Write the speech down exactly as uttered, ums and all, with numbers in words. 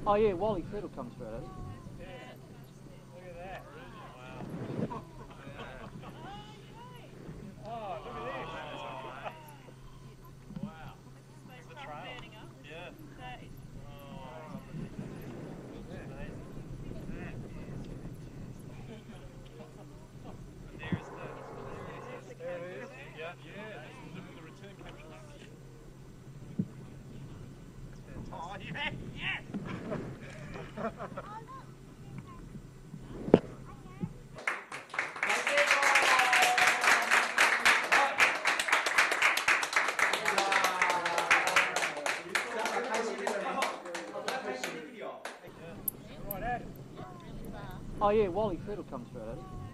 Oh yeah, Wally said it'll come through. Yeah. Look at that. Wow. Oh, look at this. Wow. There's the trail. Burning up. Yeah. That is... Oh. That's amazing. That is fantastic. There's the... There's the there it is. Yeah. Yeah. Look at the return capsule. Oh, yeah. Yes! Oh yeah, Wally said it'll come through.